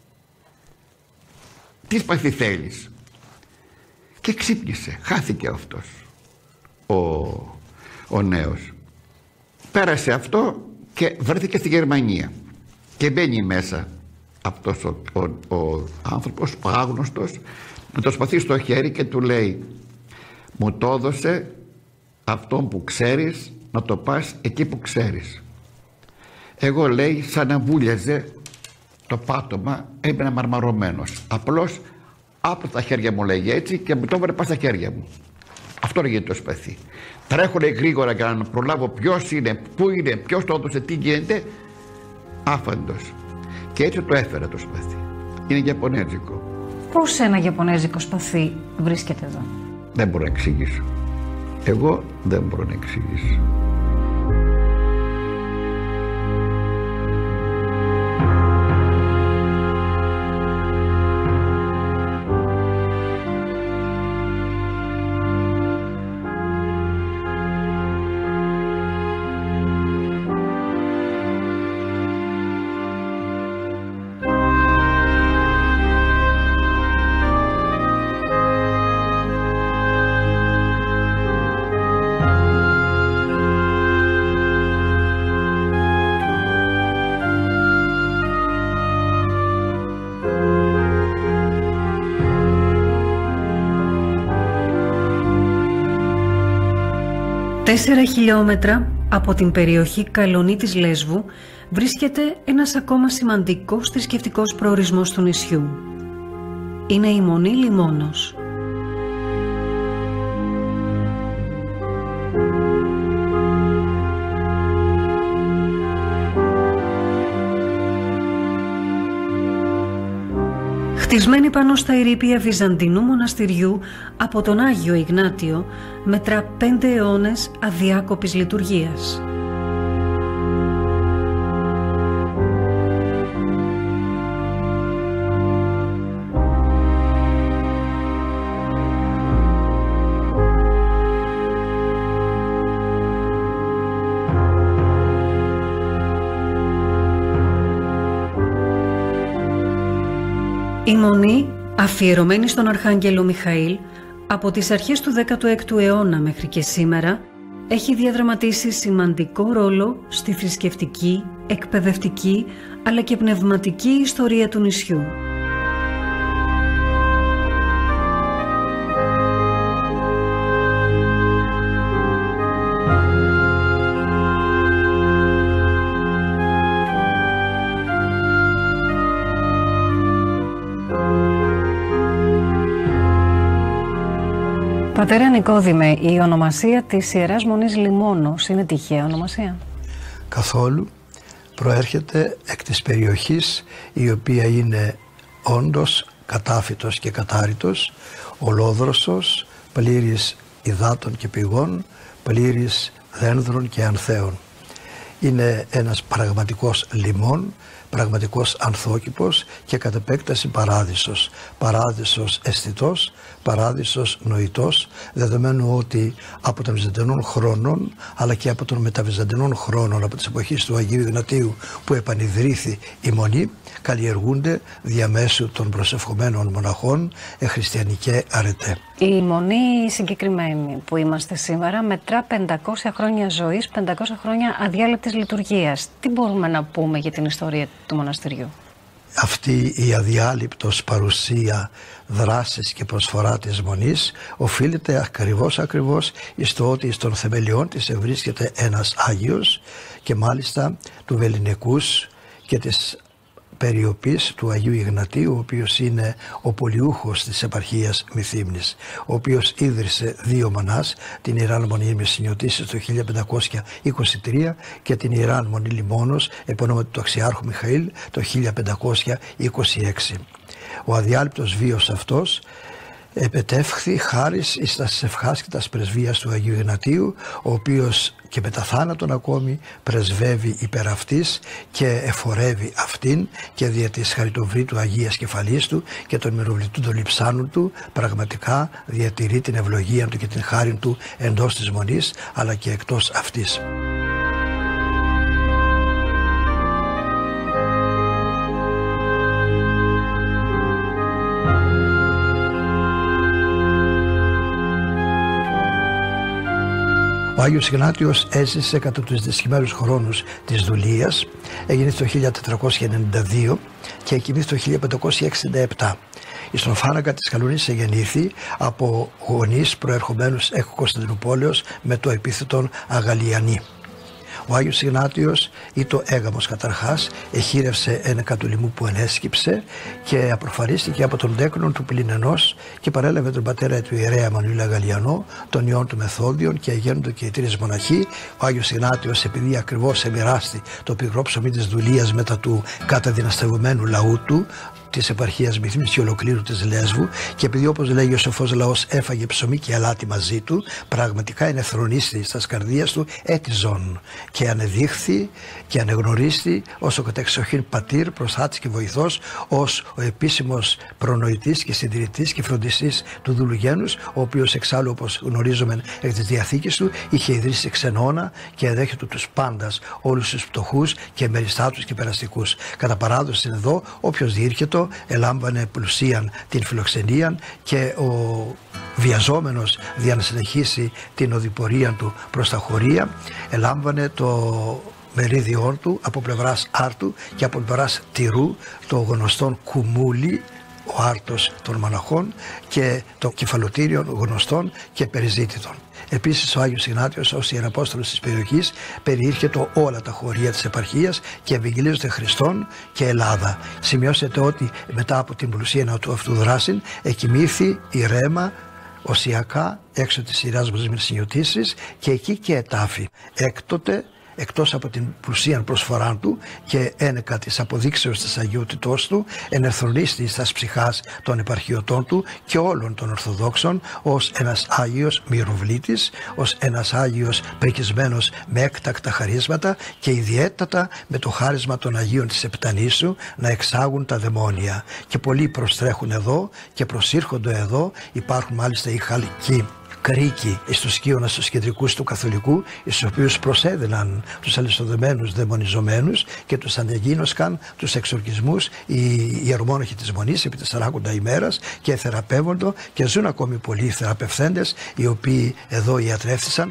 Τι σπαθί θέλεις? Και ξύπνησε, χάθηκε αυτός ο νέος. Πέρασε αυτό και βρέθηκε στη Γερμανία και μπαίνει μέσα αυτός ο άνθρωπος, ο άγνωστος, με το σπαθί στο χέρι και του λέει: μου το έδωσε αυτόν που ξέρεις, να το πας εκεί που ξέρεις. Εγώ, λέει, σαν να βούλιαζε το πάτωμα, έμεινα μαρμαρωμένος. Απλώς άπλω τα χέρια μου, λέγει, έτσι, και μου το έβαλε πας στα χέρια μου. Αυτό λέγεται το σπαθί. Τρέχω, λέει, γρήγορα για να προλάβω ποιος είναι, πού είναι, ποιος το έδωσε, τι γίνεται. Άφαντος. Και έτσι το έφερα το σπαθί. Είναι γιαπωνέζικο. Πώς ένα γιαπωνέζικο σπαθί βρίσκεται εδώ? Δεν μπορώ να εξηγήσω. Εγώ δεν μπορώ να εξηγήσω. Τέσσερα χιλιόμετρα από την περιοχή Καλονή της Λέσβου βρίσκεται ένας ακόμα σημαντικός θρησκευτικός προορισμός του νησιού. Είναι η Μονή Λιμώνος. Χτισμένη πάνω στα ερείπια βυζαντινού μοναστηριού από τον Άγιο Ιγνάτιο, μετρά 5 αιώνες αδιάκοπης λειτουργίας. Η Μονή, αφιερωμένη στον Αρχάγγελο Μιχαήλ, από τις αρχές του 16ου αιώνα μέχρι και σήμερα, έχει διαδραματίσει σημαντικό ρόλο στη θρησκευτική, εκπαιδευτική αλλά και πνευματική ιστορία του νησιού. Πατέρα Νικόδημε, η ονομασία της Ιεράς Μονής Λιμώνος είναι τυχαία ονομασία? Καθόλου. Προέρχεται εκ της περιοχής η οποία είναι όντως κατάφυτος και κατάριτος, ολόδροσος, πλήρης υδάτων και πηγών, πλήρης δένδρων και ανθέων. Είναι ένας πραγματικός λιμών, πραγματικός ανθόκηπος και κατ' επέκταση παράδεισος. Παράδεισος αισθητός, παράδεισος νοητός, δεδομένου ότι από των βυζαντινών χρόνων, αλλά και από των μεταβυζαντινών χρόνων, από τις εποχές του Αγίου Ιγνατίου που επανειδρύθη η Μονή, καλλιεργούνται διαμέσου των προσευχομένων μοναχών χριστιανικέ αρετέ. Η Μονή συγκεκριμένη που είμαστε σήμερα μετρά 500 χρόνια ζωής, 500 χρόνια αδιάλειπτης λειτουργίας. Τι μπορούμε να πούμε για την ιστορία του μοναστηριού? Αυτή η αδιάλειπτος παρουσία, δράσης και προσφορά της Μονής οφείλεται ακριβώς στο ότι στον θεμελιών της βρίσκεται ένας Άγιος και μάλιστα του Βεληνικούς και της περιοπής του Αγίου Ιγνατίου, ο οποίος είναι ο πολιούχος της επαρχίας Μυθύμνης, ο οποίος ίδρυσε δύο μονάς, την Ιεράν Μονή Μεσσηνιωτήσης το 1523 και την Ιεράν Μονή Λιμόνος επωνόματι του Αξιάρχου Μιχαήλ το 1526. Ο αδιάλειπτος βίος αυτός επετεύχθη χάρις εις τας ευχάς και τας πρεσβείας του Αγίου Ιγνατίου, ο οποίος και μετά θάνατον ακόμη πρεσβεύει υπέρ αυτής και εφορεύει αυτήν και δια της χαριτοβλήτου Αγίας Κεφαλής του και των μυροβλητού των λειψάνων του πραγματικά διατηρεί την ευλογία του και την χάρη του εντός της Μονής αλλά και εκτός αυτής. Ο Άγιος Ιγνάτιος έζησε κατά τους δυσκημένους χρόνους της δουλείας, έγινε το 1492 και εκοιμήθη το 1567. Η στον φάνακα της Καλουνής εγεννήθη από γονείς προερχομένους εκ Κωνσταντινουπόλεως με το επίθετον Αγαλιανή. Ο Άγιος Ιγνάτιος ή το έγαμος καταρχάς εχείρευσε ένα κατουλημού που ενέσκυψε και απροφαρίστηκε από τον δέκνον του πλην ενός και παρέλαβε τον πατέρα του ιερέα Μανουήλ Αγαλιανό, τον ιόν του Μεθόδιον και αγένοντο και οι τρεις μοναχοί. Ο Άγιος Ιγνάτιος, επειδή ακριβώς εμοιράστη το πικρό ψωμί της δουλείας μετά του καταδυναστευμένου λαού του, της επαρχίας Μυθύμνης και ολοκλήρου της Λέσβου, και επειδή όπως λέγει ο σοφός λαός έφαγε ψωμί και αλάτι μαζί του, πραγματικά ενεθρονίστη στα καρδίας του έτιζον και ανεδείχθη και ανεγνωρίστη ως ο κατεξοχήν πατήρ, προσάτης και βοηθός, ως ο επίσημος προνοητής και συντηρητής και φροντιστής του δούλου γένους, ο οποίος εξάλλου όπως γνωρίζουμε εκ της Διαθήκης του είχε ιδρύσει ξενώνα και εδέχεται τους πάντας, όλους τους φτωχούς και μεριστάτους και περαστικούς. Κατά παράδοση εδώ όποιος διήρκετο ελάμβανε πλουσίαν την φιλοξενία και ο βιαζόμενος για να συνεχίσει την οδηπορία του προς τα χωρία ελάμβανε το μερίδιόν του από πλευράς άρτου και από πλευράς τυρού, το γνωστόν κουμούλι, ο άρτος των μοναχών, και το κεφαλοτήριο γνωστόν και περιζήτητον. Επίσης ο Άγιος Ιγνάτιος ως ιεραπόστολος της περιοχής περιήρχεται όλα τα χωρία της επαρχίας και ευαγγελίζονται Χριστόν και Ελλάδα. Σημειώσετε ότι μετά από την πλουσία του αυτού δράσιν εκοιμήθη η Ρέμα οσιακά έξω της Ιεράς Μονής Μεσσηνιωτήσης και εκεί και ετάφη. Έκτοτε εκτός από την πλουσίαν προσφορά του και ένεκα της αποδείξεως της αγιότητός του, ενερθρονίστη στα ψυχάς των επαρχιωτών του και όλων των Ορθοδόξων ως ένας Άγιος μυροβλήτης, ως ένας Άγιος πρικισμένος με έκτακτα χαρίσματα και ιδιαίτερα με το χάρισμα των Αγίων της Επτανήσου να εξάγουν τα δαιμόνια. Και πολλοί προστρέχουν εδώ και προσήρχονται εδώ, υπάρχουν μάλιστα οι χαλικοί κρίκοι στους σκίωνας τους κεντρικούς του καθολικού, στους οποίους προσέδιναν τους αλυσοδεμένους δαιμονιζομένους και τους ανεγίνωσκαν τους εξορκισμούς οι ιερομόναχοι της Μονής επί 40 ημέρας και θεραπεύοντο, και ζουν ακόμη πολλοί θεραπευθέντες οι οποίοι εδώ ιατρεύθησαν.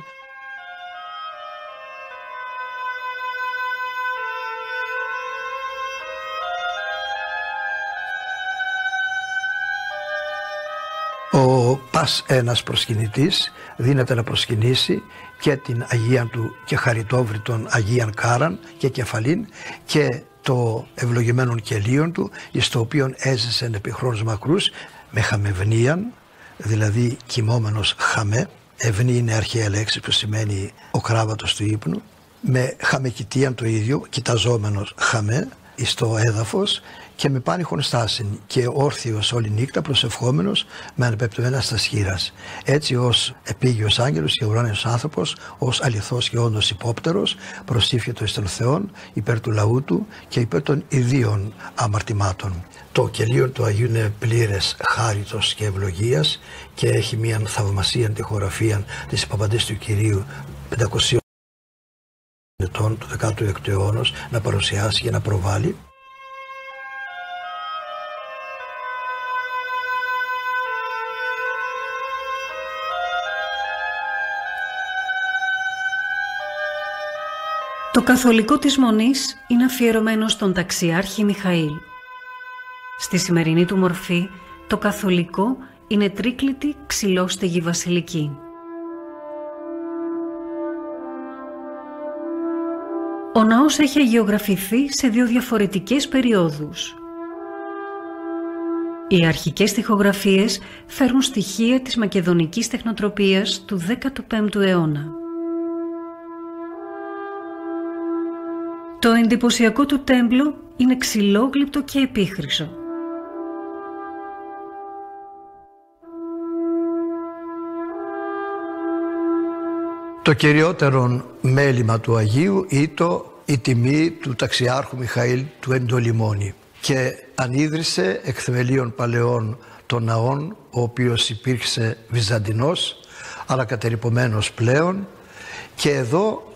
Ο πας ένας προσκυνητής δύναται να προσκυνήσει και την Αγίαν του και χαριτόβριτον Αγίαν Κάραν και Κεφαλήν και το ευλογημένον κελίον του, εις το οποίον έζησε επί χρόνους μακρούς με χαμευνίαν, δηλαδή κοιμόμενος χαμέ. Ευνή είναι αρχαία λέξη που σημαίνει ο κράβατος του ύπνου, με χαμεκητίαν το ίδιο, κοιταζόμενος χαμέ, στο έδαφος και με πάνυχον στάσιν και όρθιος όλη νύχτα προσευχόμενος με ανεπεπτωμένα στα σχήρας. Έτσι ως επίγειος άγγελος και ουράνιος άνθρωπος, ως αληθώς και όντως υπόπτερος, προσήφιετο εις τον Θεόν υπέρ του λαού του και υπέρ των ιδίων αμαρτημάτων. Το κελίον του Αγίου είναι πλήρες χάριτος και ευλογίας και έχει μια θαυμασία τοιχογραφία της υπαπαντής του Κυρίου 500 ετών του 16ου αιώνα να παρουσιάσει και να προβάλλει. Το καθολικό της Μονής είναι αφιερωμένο στον ταξιάρχη Μιχαήλ. Στη σημερινή του μορφή, το καθολικό είναι τρίκλητη ξυλόστεγη βασιλική. Ο ναός έχει αγιογραφηθεί σε δύο διαφορετικές περιόδους. Οι αρχικές στιχογραφίες φέρουν στοιχεία της μακεδονικής τεχνοτροπίας του 15ου αιώνα. Το εντυπωσιακό του τέμπλο είναι ξυλόγλυπτο και επίχρυσο. Το κυριότερο μέλημα του Αγίου ήταν η τιμή του ταξιάρχου Μιχαήλ του Εντολιμόνη και ανίδρυσε εκ θεμελίων παλαιών των ναών, ο οποίος υπήρξε βυζαντινός αλλά κατερυπωμένος πλέον, και εδώ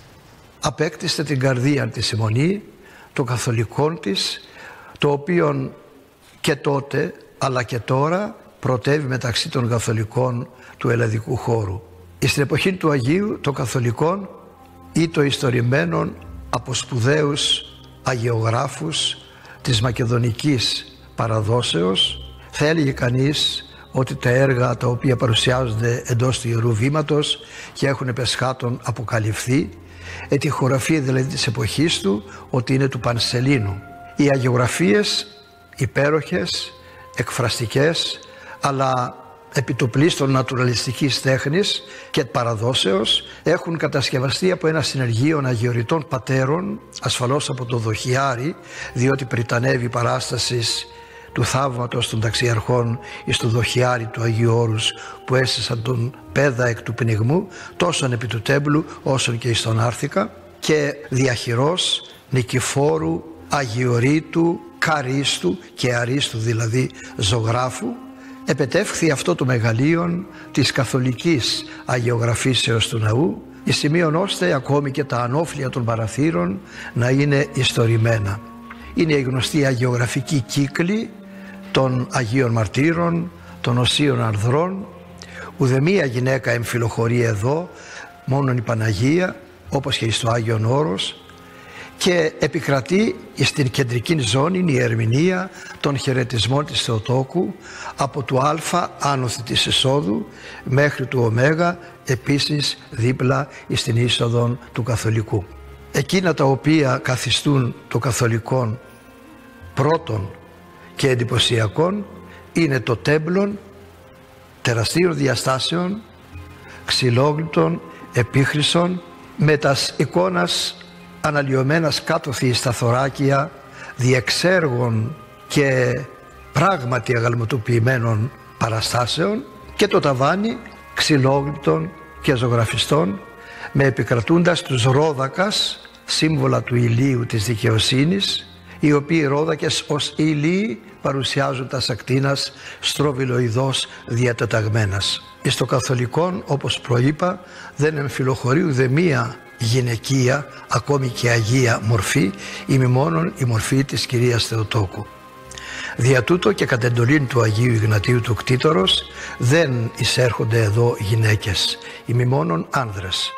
απέκτησε την καρδία της η Μονή, το καθολικών της, το οποίο και τότε αλλά και τώρα πρωτεύει μεταξύ των καθολικών του ελλαδικού χώρου. Στην εποχή του Αγίου το καθολικό ή το ιστορημένον από σπουδαίους αγιογράφους της μακεδονικής παραδόσεως. Θα έλεγε κανείς ότι τα έργα τα οποία παρουσιάζονται εντός του Ιερού Βήματος και έχουν επεσχάτων αποκαλυφθεί, τη χωραφία δηλαδή της εποχής του, ότι είναι του Πανσελίνου. Οι αγιογραφίες υπέροχες, εκφραστικές, αλλά επί του πλήστον νατουραλιστικής τέχνης και παραδόσεως, έχουν κατασκευαστεί από ένα συνεργείο αγιοριτών πατέρων, ασφαλώς από το Δοχιάρη, διότι πριτανεύει παράστασης του θαύματος των ταξιαρχών εις του Δοχιάρη του Αγίου Όρους, που έστησαν τον πέδα εκ του πνιγμού, τόσον επί του τέμπλου όσον και εις τον Άρθικα, και διαχειρός Νικηφόρου, Αγιορείτου, Καρίστου και Αρίστου, δηλαδή ζωγράφου, επετεύχθη αυτό το μεγαλείον της καθολικής αγιογραφήσεως του ναού, εις σημείον ώστε ακόμη και τα ανώφλια των παραθύρων να είναι ιστορημένα. Είναι η γνωστή αγιογραφική κύκλη των Αγίων Μαρτύρων, των Οσίων Ανδρών. Ουδεμία γυναίκα εμφυλοχωρεί εδώ, μόνον η Παναγία, όπως και στο Άγιον Όρος, και επικρατεί στην κεντρική ζώνη η ερμηνεία των χαιρετισμών της Θεοτόκου από του Α άνωθη της εισόδου μέχρι του Ω, επίσης δίπλα στην είσοδο του καθολικού. Εκείνα τα οποία καθιστούν το καθολικό πρώτον και εντυπωσιακόν είναι το τέμπλον τεραστίων διαστάσεων, ξυλόγλυπτων, επίχρυσων, με τας εικόνας αναλυωμένας κάτωθι στα θωράκια διεξέργων και πράγματι αγαλματοποιημένων παραστάσεων, και το ταβάνι ξυλόγλυπτων και ζωγραφιστών, με επικρατούντας τους ρόδακας, σύμβολα του ηλίου της δικαιοσύνης, οι οποίοι ρόδακες ως ηλίοι παρουσιάζουν τα ακτίνας στροβιλοειδώς διατεταγμένας. Εις το καθολικόν, όπως προείπα, δεν εμφυλοχωρεί ουδεμία γυναικεία, ακόμη και αγία μορφή, ημιμόνον η μορφή της Κυρίας Θεοτόκου. Δια τούτο και κατ' εντολήν του Αγίου Ιγνατίου του Κτήτορος δεν εισέρχονται εδώ γυναίκες, ημιμόνον άνδρες.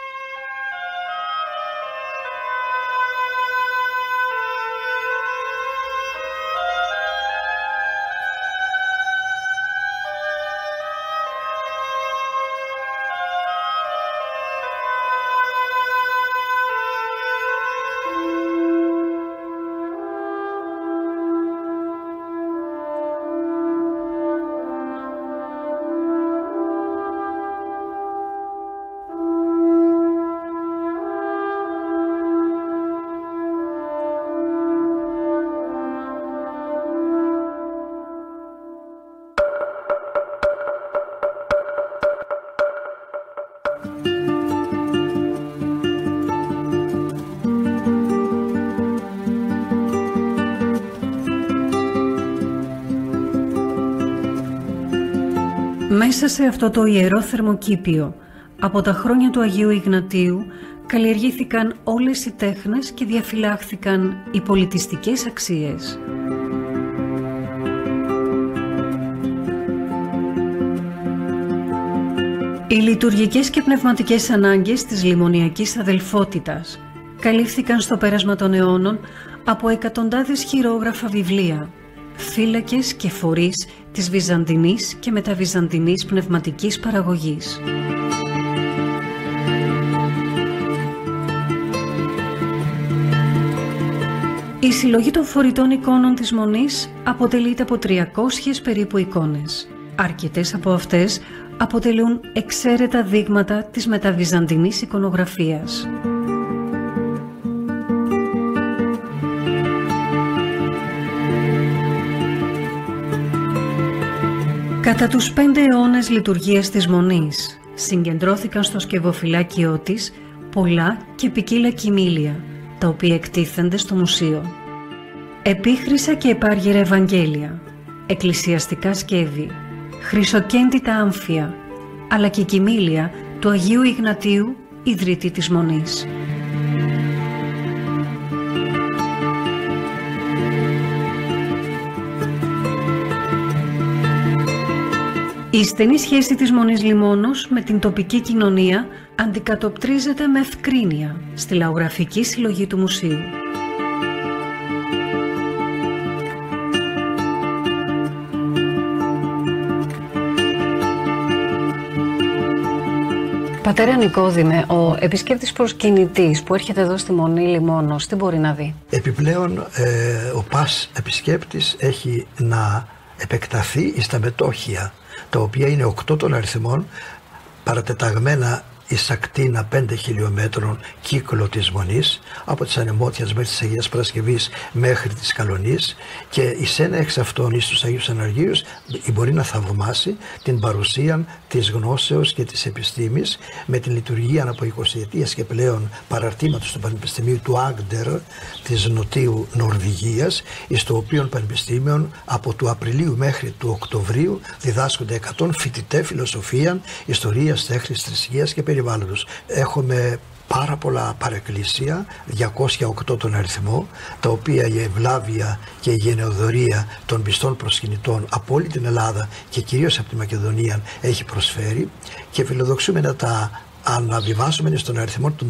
Μέσα σε αυτό το ιερό θερμοκήπιο, από τα χρόνια του Αγίου Ιγνατίου, καλλιεργήθηκαν όλες οι τέχνες και διαφυλάχθηκαν οι πολιτιστικές αξίες. Οι λειτουργικές και πνευματικές ανάγκες της λιμονιακής αδελφότητας καλύφθηκαν στο πέρασμα των αιώνων από εκατοντάδες χειρόγραφα βιβλία, φύλακες και φορείς της βυζαντινής και μεταβυζαντινής πνευματικής παραγωγής. Η συλλογή των φορητών εικόνων της Μονής αποτελείται από 300 περίπου εικόνες. Αρκετές από αυτές αποτελούν εξαίρετα δείγματα της μεταβυζαντινής εικονογραφίας. Κατά τους 5 αιώνες λειτουργίας της Μονής συγκεντρώθηκαν στο σκευοφυλάκιό της πολλά και ποικίλα κοιμήλια, τα οποία εκτίθενται στο μουσείο. Επίχρησα και επάργυρα Ευαγγέλια, εκκλησιαστικά σκεύη, χρυσοκέντητα άμφια, αλλά και κοιμήλια του Αγίου Ιγνατίου, ιδρυτή της Μονής. Η στενή σχέση της Μονής Λιμώνος με την τοπική κοινωνία αντικατοπτρίζεται με ευκρίνεια στη λαογραφική συλλογή του μουσείου. Πατέρα Νικόδημε, ο επισκέπτης προσκυνητής που έρχεται εδώ στη Μονή Λιμώνος, τι μπορεί να δει? Επιπλέον, ο πας επισκέπτης έχει να επεκταθεί στα μετόχια, τα οποία είναι 8 των αριθμών, παρατεταγμένα εις ακτίνα 5 χιλιόμετρων κύκλο της Μονής, από τις Ανεμότιας μέχρι της Αγίας Παρασκευής μέχρι της Καλονής, και εις ένα εξ αυτών εις τους Αγίους Αναργίους μπορεί να θαυμάσει την παρουσία της γνώσεως και της επιστήμης με την λειτουργία από 20 ετίας και πλέον παραρτήματος του Πανεπιστημίου του Άγντερ της Νοτίου Νορβηγίας, εις το οποίο Πανεπιστήμιο από του Απριλίου μέχρι του Οκτωβρίου διδάσκονται 100 φοιτητές φιλοσοφία, ιστορίας, τέχνης, θρησκείας και περιβάλλοντος. Έχουμε πάρα πολλά παρεκκλήσια, 208 τον αριθμό, τα οποία η ευλάβεια και η γενεοδορία των πιστών προσκυνητών από όλη την Ελλάδα και κυρίως από τη Μακεδονία έχει προσφέρει, και φιλοδοξούμε να τα αναβιβάσουμε στον αριθμό των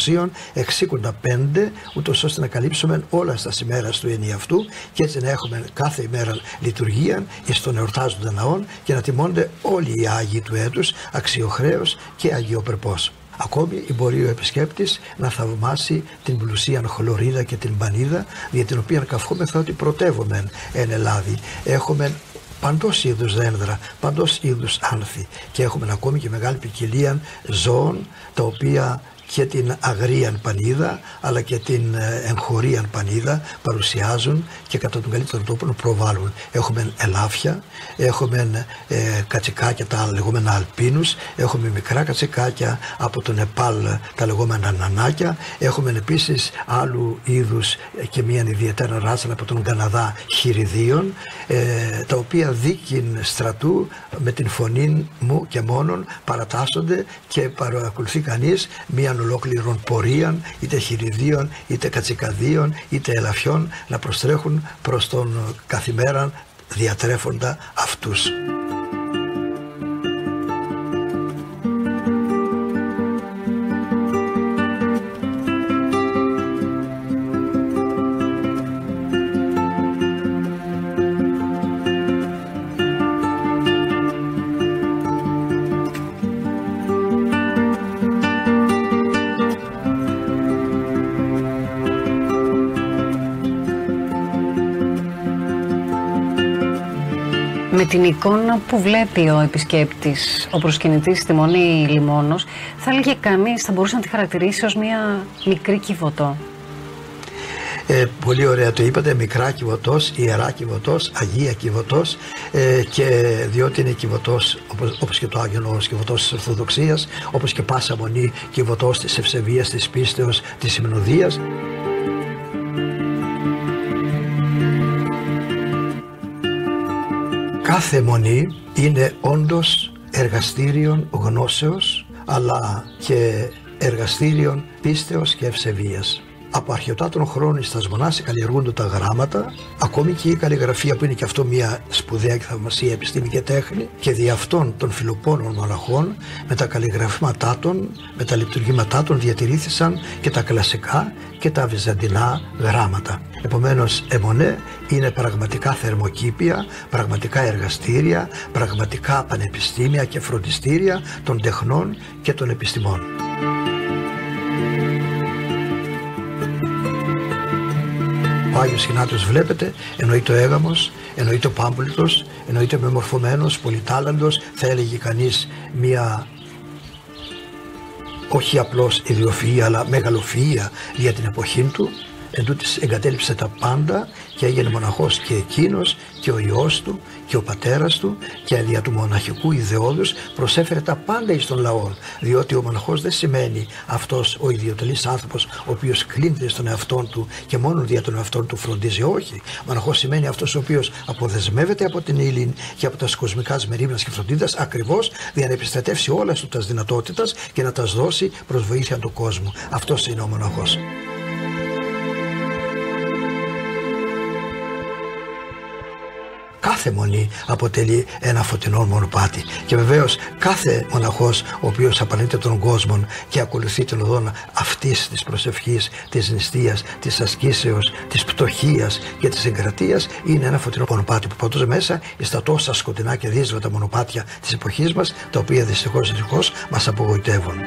365, ούτως ώστε να καλύψουμε όλα στα ημέρα του ενιαυτού και έτσι να έχουμε κάθε ημέρα λειτουργία εις τον εορτάζοντα ναών και να τιμώνται όλοι οι Άγιοι του έτους αξιοχρέως και αγιοπρεπώς. Ακόμη μπορεί ο επισκέπτης να θαυμάσει την πλουσία χλωρίδα και την πανίδα, για την οποία καυχόμεθα ότι πρωτεύουμε εν Ελλάδη. Έχουμε παντός είδους δένδρα, παντός είδους άνθη, και έχουμε ακόμη και μεγάλη ποικιλία ζώων, τα οποία και την αγρίαν πανίδα αλλά και την εγχωρίαν πανίδα παρουσιάζουν και κατά τον καλύτερο τρόπο προβάλλουν. Έχουμε ελάφια, έχουμε κατσικάκια, τα λεγόμενα αλπίνους, έχουμε μικρά κατσικάκια από το Νεπάλ, τα λεγόμενα νανάκια, έχουμε επίσης άλλου είδους και μια ιδιαίτερα ράτσα από τον Καναδά χειριδίων, τα οποία δίκην στρατού με την φωνή μου και μόνον παρατάσσονται και παρακολουθεί κανείς μια ολόκληρων πορείαν, είτε χειριδίων, είτε κατσικαδίων, είτε ελαφιών, να προστρέχουν προς τον καθημέραν διατρέφοντα αυτούς. Με την εικόνα που βλέπει ο επισκέπτης, ο προσκυνητής στη Μονή Λιμώνος, θα έλεγε κανείς, θα μπορούσε να τη χαρακτηρίσει ως μια μικρή Κιβωτό. Πολύ ωραία το είπατε, μικρά Κιβωτός, ιερά Κιβωτός, Αγία Κιβωτός, και διότι είναι Κιβωτός όπως και το Άγιο Νόμος, Κιβωτός της Ορθοδοξίας, όπως και πάσα Μονή Κιβωτός της ευσεβίας, της πίστεως, της υμνοδίας. Κάθε μονή είναι όντως εργαστήριων γνώσεως, αλλά και εργαστήριων πίστεως και ευσεβίας. Από αρχαιοτάτων χρόνων στα Μονάς καλλιεργούνται τα γράμματα, ακόμη και η καλλιγραφία, που είναι και αυτό μια σπουδαία και θαυμασία επιστήμη και τέχνη, και δι' αυτών των φιλοπώνων μοναχών με τα καλλιγραφήματά των, με τα λειτουργήματά των διατηρήθησαν και τα κλασικά και τα βυζαντινά γράμματα. Επομένως, Εμονέ είναι πραγματικά θερμοκήπια, πραγματικά εργαστήρια, πραγματικά πανεπιστήμια και φροντιστήρια των τεχνών και των επιστημών. Ο Άγιος Ιγνάτιος, βλέπετε, εννοείται ο έγαμος, εννοείται ο πάμπολιτος, εννοείται μεμορφωμένος, πολυτάλαντος, θα έλεγε κανείς μια όχι απλώς ιδιοφυΐα αλλά μεγαλοφυΐα για την εποχή του. Εντούτοις εγκατέλειψε τα πάντα και έγινε μοναχός και εκείνος και ο ιός του και ο πατέρας του, και δια του μοναχικού ιδεώδους προσέφερε τα πάντα εις τον λαό, διότι ο μοναχός δεν σημαίνει αυτός ο ιδιωτελής άνθρωπος ο οποίος κλείνεται στον εαυτόν του και μόνο δια τον εαυτόν του φροντίζει. Όχι, μοναχός σημαίνει αυτός ο οποίος αποδεσμεύεται από την ύλη και από τα κοσμικά μερίμνας και φροντίδας, ακριβώς για να επιστρατεύσει όλας του τας δυνατότητας και να τας δώσει προς βοήθεια του κόσμου. Αυτός είναι ο μοναχός. Κάθε μονή αποτελεί ένα φωτεινό μονοπάτι, και βεβαίως κάθε μοναχός ο οποίος απαρνείται των κόσμων και ακολουθεί την οδόν αυτής της προσευχής, της νηστείας, της ασκήσεως, της πτωχίας και της εγκρατείας είναι ένα φωτεινό μονοπάτι που πατούσε μέσα στα τόσα σκοτεινά και δύσβατα μονοπάτια της εποχής μας, τα οποία δυστυχώς μας απογοητεύουν.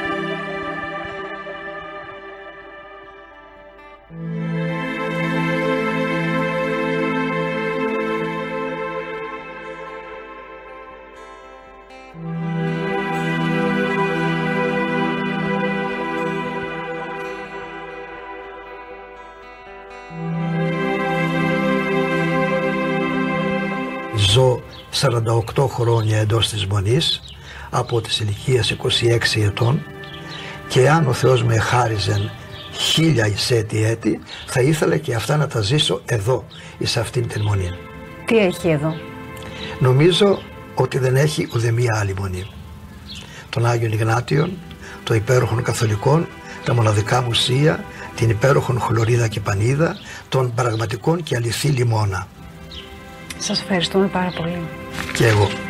Ζω 48 χρόνια εντός της Μονής, από τις ηλικίες 26 ετών, και αν ο Θεός με χάριζεν 1000 έτη, θα ήθελα και αυτά να τα ζήσω εδώ, εις αυτήν την Μονή. Τι έχει εδώ? Νομίζω ότι δεν έχει ουδεμία άλλη Μονή. Των Άγιων Ιγνάτιων, των υπέροχων Καθολικών, τα μοναδικά μουσεία, την υπέροχον χλωρίδα και πανίδα, των πραγματικών και αληθή λιμώνα. Σας ευχαριστούμε πάρα πολύ. Και εγώ.